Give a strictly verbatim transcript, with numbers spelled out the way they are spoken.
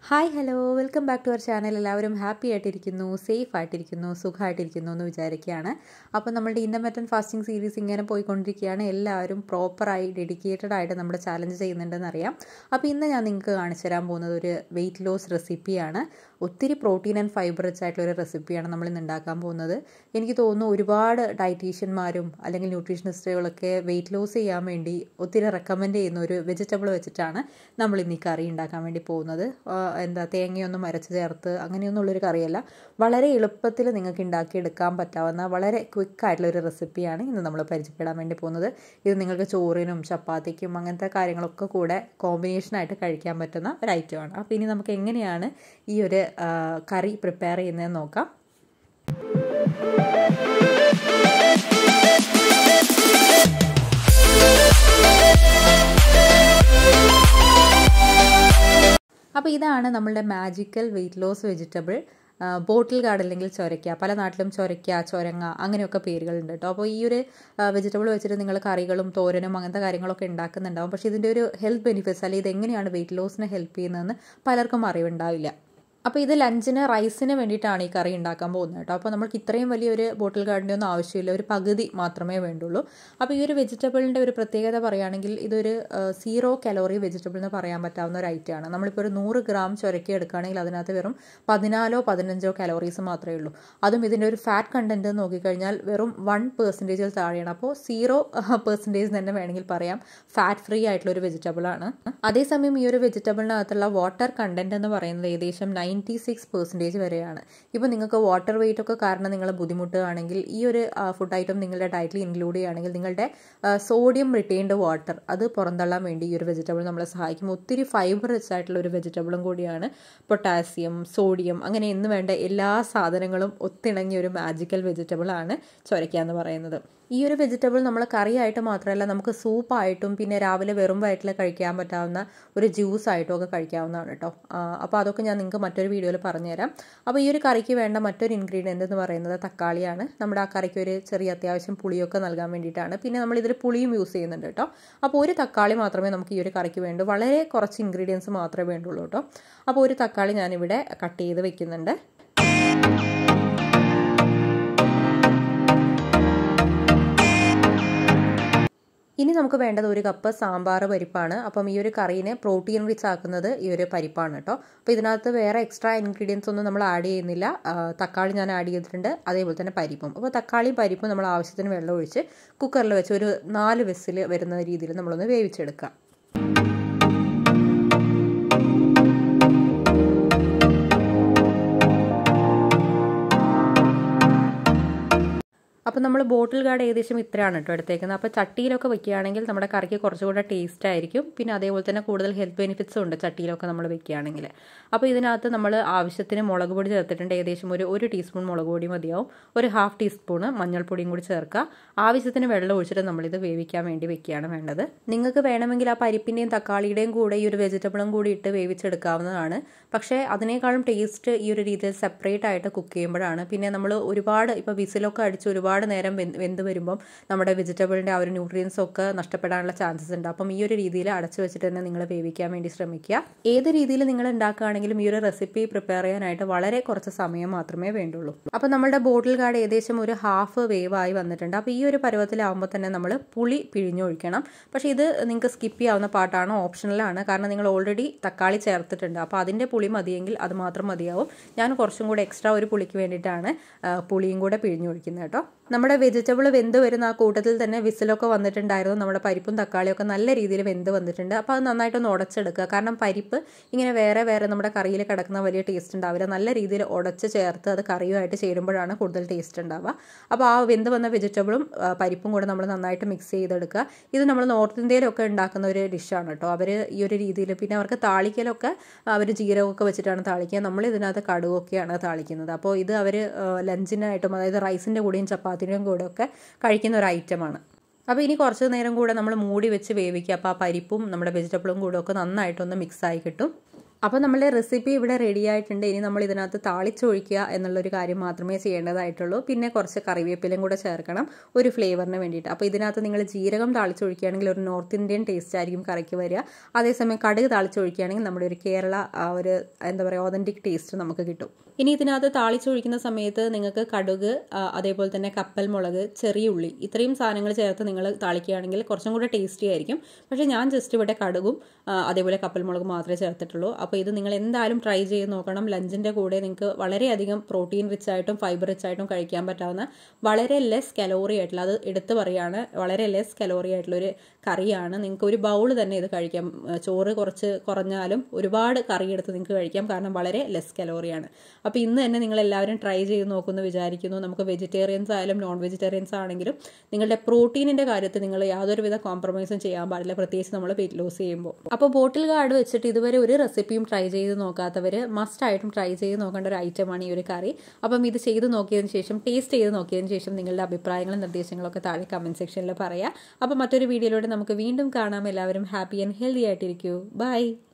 Hi hello welcome back to our channel. എല്ലാവരും happy ആയിട്ടിരിക്കുന്നു, safe ആയിട്ടിരിക്കുന്നു, സുഖമായിട്ടിരിക്കുന്നു എന്ന് വിചാരിക്കുകയാണ്. അപ്പോൾ നമ്മുടെ ഇൻ്റർമിറ്റൻറ്റ് ഫാസ്റ്റിംഗ് സീരീസ് ഇങ്ങനെ പോയിക്കൊണ്ടിരിക്കുകയാണ്. എല്ലാവരും പ്രോപ്പറായി ഡെഡിക്കേറ്റഡ് ആയിട്ട് നമ്മുടെ ചാലഞ്ച് ചെയ്യുന്നുണ്ടെന്ന് അറിയാം. അപ്പോൾ ഇന്ന് ഞാൻ നിങ്ങൾക്ക് കാണിച്ചു തരാൻ പോകുന്നത് ഒരു വെയിറ്റ് ലോസ് റെസിപ്പിയാണ്. ഒത്തിരി പ്രോട്ടീൻ ആൻഡ് ഫൈബർ റിച്ച് ആയിട്ടുള്ളൊരു റെസിപ്പിയാണ് നമ്മൾ ഇന്ന് ഉണ്ടാക്കാൻ പോകുന്നത്. എനിക്ക് തോന്നുന്നു ഒരുപാട് ഡയറ്റീഷ്യന്മാരും അല്ലെങ്കിൽ ന്യൂട്രീഷനിസ്റ്റുകളൊക്കെ വെയിറ്റ് ലോസ് ചെയ്യാൻ വേണ്ടി ഒത്തിരി റെക്കമെൻഡ് ചെയ്യുന്ന ഒരു വെജിറ്റബിൾ വെച്ചിട്ടാണ് നമ്മൾ ഇന്ന് ഈ കറി ഉണ്ടാക്കാൻ വേണ്ടി പോകുന്നത്. എന്താ തേങ്ങയൊന്നും അരച്ച് ചേർത്ത് അങ്ങനെയൊന്നുമുള്ളൊരു കറിയല്ല, വളരെ എളുപ്പത്തിൽ നിങ്ങൾക്ക് ഉണ്ടാക്കിയെടുക്കാൻ പറ്റാവുന്ന വളരെ ക്വിക്കായിട്ടുള്ളൊരു റെസിപ്പിയാണ് ഇന്ന് നമ്മൾ പരിചയപ്പെടാൻ വേണ്ടി പോകുന്നത്. ഇത് നിങ്ങൾക്ക് ചോറിനും ചപ്പാത്തിക്കും അങ്ങനത്തെ കാര്യങ്ങളൊക്കെ കൂടെ കോമ്പിനേഷനായിട്ട് കഴിക്കാൻ പറ്റുന്ന ഒരു ഐറ്റമാണ്. അപ്പോൾ ഇനി നമുക്ക് എങ്ങനെയാണ് ഈ ഒരു കറി പ്രിപ്പയർ ചെയ്യുന്നതെന്ന് നോക്കാം. അപ്പോൾ ഇതാണ് നമ്മളുടെ magical weight loss vegetable, bottle gourd അല്ലെങ്കിൽ ചൊരയ്ക്ക. പല നാട്ടിലും ചൊരയ്ക്ക, ചൊരങ്ങ അങ്ങനെയൊക്കെ പേരുകളുണ്ട് കേട്ടോ. അപ്പോൾ ഈ ഒരു വെജിറ്റബിൾ വെച്ചിട്ട് നിങ്ങൾ കറികളും തോരനും അങ്ങനത്തെ കാര്യങ്ങളൊക്കെ ഉണ്ടാക്കുന്നുണ്ടാവും. പക്ഷേ ഇതിൻ്റെ ഒരു ഹെൽത്ത് ബെനിഫിറ്റ്സ് അല്ലെങ്കിൽ ഇതെങ്ങനെയാണ് വെയിറ്റ് ലോസിനെ ഹെൽപ്പ് ചെയ്യുന്നതെന്ന് പലർക്കും അറിവുണ്ടാവില്ല. അപ്പോൾ ഇത് ലഞ്ചിന് റൈസിന് വേണ്ടിയിട്ടാണ് ഈ കറി ഉണ്ടാക്കാൻ പോകുന്നത് കേട്ടോ. അപ്പോൾ നമുക്ക് ഇത്രയും വലിയൊരു ബോട്ടിൽ ഗാർഡിൻ്റെ ഒന്നും ആവശ്യമില്ല, ഒരു പകുതി മാത്രമേ വേണ്ടുള്ളൂ. അപ്പോൾ ഈ ഒരു വെജിറ്റബിളിൻ്റെ ഒരു പ്രത്യേകത പറയുകയാണെങ്കിൽ ഇതൊരു സീറോ കലോറി വെജിറ്റബിൾ എന്ന് പറയാൻ പറ്റാവുന്ന ഒരു ഐറ്റമാണ്. നമ്മളിപ്പോൾ ഒരു നൂറ് ഗ്രാം ചൊരക്കി എടുക്കുകയാണെങ്കിൽ അതിനകത്ത് വെറും പതിനാലോ പതിനഞ്ചോ കലോറീസ് മാത്രമേ ഉള്ളൂ. അതും ഇതിൻ്റെ ഒരു ഫാറ്റ് കണ്ടൻറ്റ് നോക്കിക്കഴിഞ്ഞാൽ വെറും വൺ പെർസെൻറ്റേജിൽ താഴെയാണ്. അപ്പോൾ സീറോ പെർസെൻറ്റേജ് തന്നെ വേണമെങ്കിൽ പറയാം ഫാറ്റ് ഫ്രീ ആയിട്ടുള്ള ഒരു വെജിറ്റബിളാണ്. അതേസമയം ഈ ഒരു വെജിറ്റബിളിനകത്തുള്ള വാട്ടർ കണ്ടൻറ്റ് എന്ന് പറയുന്നത് ഏകദേശം നയൻ നയൻറ്റി സിക്സ് പെർസെൻറ്റേജ് വരെയാണ്. ഇപ്പോൾ നിങ്ങൾക്ക് വാട്ടർ വെയിറ്റ് ഒക്കെ കാരണം നിങ്ങൾ ബുദ്ധിമുട്ടുകയാണെങ്കിൽ ഈ ഒരു ഫുഡ് ഐറ്റം നിങ്ങളുടെ ഡയറ്റിൽ ഇൻക്ലൂഡ് ചെയ്യുകയാണെങ്കിൽ നിങ്ങളുടെ സോഡിയം റിട്ടൈൻഡ് വാട്ടർ അത് പുറന്തള്ളാൻ വേണ്ടി ഈ ഒരു വെജിറ്റബിൾ നമ്മളെ സഹായിക്കും. ഒത്തിരി ഫൈബർ റിച്ച് ആയിട്ടുള്ള ഒരു വെജിറ്റബിളും കൂടിയാണ്. പൊട്ടാസ്യം, സോഡിയം അങ്ങനെ എന്ന് വേണ്ട എല്ലാ സാധനങ്ങളും ഒത്തിണങ്ങിയ ഒരു മാജിക്കൽ വെജിറ്റബിളാണ് ചൊരയ്ക്ക എന്ന് പറയുന്നത്. ഈ ഒരു വെജിറ്റബിൾ നമ്മൾ കറിയായിട്ട് മാത്രമല്ല നമുക്ക് സൂപ്പായിട്ടും പിന്നെ രാവിലെ വെറും വയറ്റിൽ കഴിക്കാൻ പറ്റാവുന്ന ഒരു ജ്യൂസ് ആയിട്ടും ഒക്കെ കഴിക്കാവുന്നതാണ് കേട്ടോ. അപ്പോൾ അതൊക്കെ ഞാൻ നിങ്ങൾക്ക് മറ്റൊരു വീഡിയോയിൽ പറഞ്ഞുതരാം. അപ്പോൾ ഈ ഒരു കറിക്ക് വേണ്ട മറ്റൊരു ഇൻഗ്രീഡിയൻ്റ് എന്ന് പറയുന്നത് തക്കാളിയാണ്. നമ്മുടെ ആ കറിക്ക് ഒരു ചെറിയ അത്യാവശ്യം പുളിയൊക്കെ നൽകാൻ വേണ്ടിയിട്ടാണ്. പിന്നെ നമ്മളിതിൽ പുളിയും യൂസ് ചെയ്യുന്നുണ്ട് കേട്ടോ. അപ്പോൾ ഒരു തക്കാളി മാത്രമേ നമുക്ക് ഈ ഒരു കറിക്ക് വേണ്ടൂ. വളരെ കുറച്ച് ഇൻഗ്രീഡിയൻസ് മാത്രമേ വേണ്ടുള്ളൂ കേട്ടോ. അപ്പോൾ ഒരു തക്കാളി ഞാനിവിടെ കട്ട് ചെയ്ത് വെക്കുന്നുണ്ട്. ഇനി നമുക്ക് വേണ്ടത് ഒരു കപ്പ് സാമ്പാർ പരിപ്പാണ്. അപ്പം ഈ ഒരു കറീനെ പ്രോട്ടീൻ റിച്ച് ആക്കുന്നത് ഈ ഒരു പരിപ്പാണ് കേട്ടോ. അപ്പോൾ ഇതിനകത്ത് വേറെ എക്സ്ട്രാ ഇൻഗ്രീഡിയൻസ് ഒന്നും നമ്മൾ ആഡ് ചെയ്യുന്നില്ല. തക്കാളി ഞാൻ ആഡ് ചെയ്തിട്ടുണ്ട്, അതേപോലെ തന്നെ പരിപ്പും. അപ്പോൾ തക്കാളിയും പരിപ്പും നമ്മൾ ആവശ്യത്തിന് വെള്ളം ഒഴിച്ച് കുക്കറിൽ വെച്ച് ഒരു നാല് വിസിൽ വരുന്ന രീതിയിൽ നമ്മളൊന്ന് വേവിച്ചെടുക്കാം. അപ്പോൾ നമ്മൾ ബോട്ടിൽ ഗാർഡ് ഏകദേശം ഇത്രയാണ് കേട്ടോ എടുത്തേക്കുന്നത്. അപ്പോൾ ചട്ടിയിലൊക്കെ വെക്കുകയാണെങ്കിൽ നമ്മുടെ കറിക്ക് കുറച്ചുകൂടെ ടേസ്റ്റ് ആയിരിക്കും. പിന്നെ അതേപോലെ തന്നെ കൂടുതൽ ഹെൽത്ത് ബെനിഫിറ്റ്സും ഉണ്ട് ചട്ടിയിലൊക്കെ നമ്മൾ വെക്കുകയാണെങ്കിൽ. അപ്പോൾ ഇതിനകത്ത് നമ്മൾ ആവശ്യത്തിന് മുളക് പൊടി ചേർത്തിട്ടുണ്ട്. ഏകദേശം ഒരു ഒരു ടീസ്പൂൺ മുളക് പൊടി മതിയാവും. ഒരു ഹാഫ് ടീസ്പൂണ് മഞ്ഞൾപ്പൊടിയും കൂടി ചേർക്കുക. ആവശ്യത്തിന് വെള്ളം ഒഴിച്ചിട്ട് നമ്മളിത് വേവിക്കാൻ വേണ്ടി വെക്കുകയാണ് വേണ്ടത്. നിങ്ങൾക്ക് വേണമെങ്കിൽ ആ പരിപ്പിൻ്റെയും തക്കാളിയുടെയും കൂടെ ഈ ഒരു വെജിറ്റബിളും കൂടി ഇട്ട് വേവിച്ചെടുക്കാവുന്നതാണ്. പക്ഷേ അതിനേക്കാളും ടേസ്റ്റ് ഈ ഒരു രീതിയിൽ സെപ്പറേറ്റ് ആയിട്ട് കുക്ക് ചെയ്യുമ്പോഴാണ്. പിന്നെ നമ്മൾ ഒരുപാട് ഇപ്പോൾ വിസിലൊക്കെ അടിച്ച് ഒരുപാട് നേരം വെന്ത് വരുമ്പം നമ്മുടെ വെജിറ്റബിളിൻ്റെ ആ ഒരു ന്യൂട്രിയൻസ് ഒക്കെ നഷ്ടപ്പെടാനുള്ള ചാൻസസ് ഉണ്ട്. അപ്പം ഈ ഒരു രീതിയിൽ അടച്ചു വെച്ചിട്ട് തന്നെ നിങ്ങൾ വേവിക്കാൻ വേണ്ടി ശ്രമിക്കുക. ഏത് രീതിയിൽ നിങ്ങൾ ഉണ്ടാക്കുകയാണെങ്കിലും ഈ ഒരു റെസിപ്പി പ്രിപ്പയർ ചെയ്യാനായിട്ട് വളരെ കുറച്ച് സമയം മാത്രമേ വേണ്ടുള്ളൂ. അപ്പോൾ നമ്മുടെ ബോട്ടിൽ ഗാർഡ് ഏകദേശം ഒരു ഹാഫ് വേവായി വന്നിട്ടുണ്ട്. അപ്പോൾ ഈ ഒരു പരുവത്തിലാവുമ്പോൾ തന്നെ നമ്മൾ പുളി പിഴിഞ്ഞൊഴിക്കണം. പക്ഷേ ഇത് നിങ്ങൾക്ക് സ്കിപ്പ് ചെയ്യാവുന്ന പാർട്ടാണ്, ഓപ്ഷണലാണ്. കാരണം നിങ്ങൾ ഓൾറെഡി തക്കാളി ചേർത്തിട്ടുണ്ട്. അപ്പോൾ അതിൻ്റെ പുളി മതിയെങ്കിൽ അത് മാത്രം മതിയാവും. ഞാൻ കുറച്ചും കൂടെ എക്സ്ട്രാ ഒരു പുളിക്ക് വേണ്ടിയിട്ടാണ് പുളിയും കൂടെ പിഴിഞ്ഞൊഴിക്കുന്നത് കേട്ടോ. നമ്മുടെ വെജിറ്റബിൾ വെന്ത് വരുന്ന ആ കൂട്ടത്തിൽ തന്നെ വിസിലൊക്കെ വന്നിട്ടുണ്ടായിരുന്നു. നമ്മുടെ പരിപ്പും തക്കാളിയൊക്കെ നല്ല രീതിയിൽ വെന്ത് വന്നിട്ടുണ്ട്. അപ്പോൾ അത് നന്നായിട്ടൊന്ന് ഉടച്ചെടുക്കുക. കാരണം പരിപ്പ് ഇങ്ങനെ വേറെ വേറെ നമ്മുടെ കറിയിൽ കിടക്കുന്ന വലിയ ടേസ്റ്റ് ഉണ്ടാവില്ല. നല്ല രീതിയിൽ ഉടച്ച് ചേർത്ത് അത് കറിയുമായിട്ട് ചേരുമ്പോഴാണ് കൂടുതൽ ടേസ്റ്റ് ഉണ്ടാവുക. അപ്പോൾ ആ വെന്ത് വന്ന വെജിറ്റബിളും പരിപ്പും കൂടെ നമ്മൾ നന്നായിട്ട് മിക്സ് ചെയ്തെടുക്കുക. ഇത് നമ്മൾ നോർത്ത് ഇന്ത്യയിലൊക്കെ ഉണ്ടാക്കുന്ന ഒരു ഡിഷാണ് കേട്ടോ. അവർ ഈ ഒരു രീതിയിൽ പിന്നെ അവർക്ക് താളിക്കലൊക്കെ അവർ ജീരകമൊക്കെ വെച്ചിട്ടാണ് താളിക്കുക. നമ്മൾ ഇതിനകത്ത് കടുകൊക്കെയാണ് താളിക്കുന്നത്. അപ്പോൾ ഇത് അവർ ലഞ്ചിനായിട്ടും അതായത് റൈസിൻ്റെ കൂടെയും ചപ്പാത്തിൻ്റെയും കൂടെ ഒക്കെ കഴിക്കുന്ന ഒരു ഐറ്റമാണ്. അപ്പോൾ ഇനി കുറച്ച് നേരം കൂടെ നമ്മൾ മൂടി വെച്ച് വേവിക്കുക. അപ്പോൾ ആ പരിപ്പും നമ്മുടെ വെജിറ്റബിളും കൂടെ ഒക്കെ നന്നായിട്ടൊന്ന് മിക്സായി കിട്ടും. അപ്പോൾ നമ്മളുടെ റെസിപ്പി ഇവിടെ റെഡി ആയിട്ടുണ്ട്. ഇനി നമ്മൾ ഇതിനകത്ത് താളിച്ചൊഴിക്കുക എന്നുള്ളൊരു കാര്യം മാത്രമേ ചെയ്യേണ്ടതായിട്ടുള്ളൂ. പിന്നെ കുറച്ച് കറിവേപ്പിലയും കൂടെ ചേർക്കണം ഒരു ഫ്ലേവറിന് വേണ്ടിയിട്ട്. അപ്പോൾ ഇതിനകത്ത് നിങ്ങൾ ജീരകം താളിച്ചൊഴിക്കുകയാണെങ്കിൽ ഒരു നോർത്ത് ഇന്ത്യൻ ടേസ്റ്റ് ആയിരിക്കും കറിക്ക് വരിക. അതേസമയം കടുക് താളിച്ചൊഴിക്കുകയാണെങ്കിൽ നമ്മുടെ ഒരു കേരള ഒരു എന്താ പറയുക ഓതൻറ്റിക് ടേസ്റ്റ് നമുക്ക് കിട്ടും. ഇനി ഇതിനകത്ത് താളിച്ചൊഴിക്കുന്ന സമയത്ത് നിങ്ങൾക്ക് കടുക്, അതേപോലെ തന്നെ കപ്പൽ മുളക്, ചെറിയ ഉള്ളി ഇത്രയും സാധനങ്ങൾ ചേർത്ത് നിങ്ങൾ താളിക്കുകയാണെങ്കിൽ കുറച്ചും കൂടെ ടേസ്റ്റി ആയിരിക്കും. പക്ഷേ ഞാൻ ജസ്റ്റ് ഇവിടെ കടുകും അതേപോലെ കപ്പൽ മുളകും മാത്രമേ ചേർത്തിട്ടുള്ളൂ. അപ്പോൾ ഇത് നിങ്ങൾ എന്തായാലും ട്രൈ ചെയ്ത് നോക്കണം. ലഞ്ചിൻ്റെ കൂടെ നിങ്ങൾക്ക് വളരെയധികം പ്രോട്ടീൻ റിച്ച് ആയിട്ടും ഫൈബർ റിച്ച് ആയിട്ടും കഴിക്കാൻ പറ്റാവുന്ന വളരെ ലെസ് കലോറി ആയിട്ടുള്ള, അത് എടുത്ത് പറയുകയാണ്, വളരെ ലെസ് കലോറി ആയിട്ടുള്ളൊരു കറിയാണ്. നിങ്ങൾക്ക് ഒരു ബൗൾ തന്നെ ഇത് കഴിക്കാം. ചോറ് കുറച്ച് കുറഞ്ഞാലും ഒരുപാട് കറി എടുത്ത് നിങ്ങൾക്ക് കഴിക്കാം, കാരണം വളരെ ലെസ് കലോറിയാണ്. അപ്പോൾ ഇന്ന് തന്നെ നിങ്ങൾ എല്ലാവരും ട്രൈ ചെയ്ത് നോക്കുമെന്ന് വിചാരിക്കുന്നു. നമുക്ക് വെജിറ്റേറിയൻസ് ആയാലും നോൺ വെജിറ്റേറിയൻസ് ആണെങ്കിലും നിങ്ങളുടെ പ്രോട്ടീനിൻ്റെ കാര്യത്തിൽ നിങ്ങൾ യാതൊരുവിധ കോംപ്രമൈസും ചെയ്യാൻ പാടില്ല, പ്രത്യേകിച്ച് നമ്മൾ വെയിറ്റ് ലോസ് ചെയ്യുമ്പോൾ. അപ്പോൾ ബോട്ടിൽ ഗാർഡ് വെച്ചിട്ട് ഇതുവരെ ഒരു റെസിപ്പിയും ട്രൈ ചെയ്ത് നോക്കാത്തവർ മസ്റ്റായിട്ടും ട്രൈ ചെയ്ത് നോക്കേണ്ട ഒരു ഐറ്റമാണ് ഈ ഒരു കറി. അപ്പം ഇത് ചെയ്ത് നോക്കിയതിന് ശേഷം, ടേസ്റ്റ് ചെയ്ത് നോക്കിയതിന് ശേഷം നിങ്ങളുടെ അഭിപ്രായങ്ങളും നിർദ്ദേശങ്ങളൊക്കെ താഴെ കമൻറ്റ് സെക്ഷനിൽ പറയാം. അപ്പോൾ മറ്റൊരു വീഡിയോയിലൂടെ നമുക്ക് വീണ്ടും കാണാം. എല്ലാവരും ഹാപ്പി ആൻഡ് ഹെൽത്തി ആയിട്ടിരിക്കൂ. ബൈ.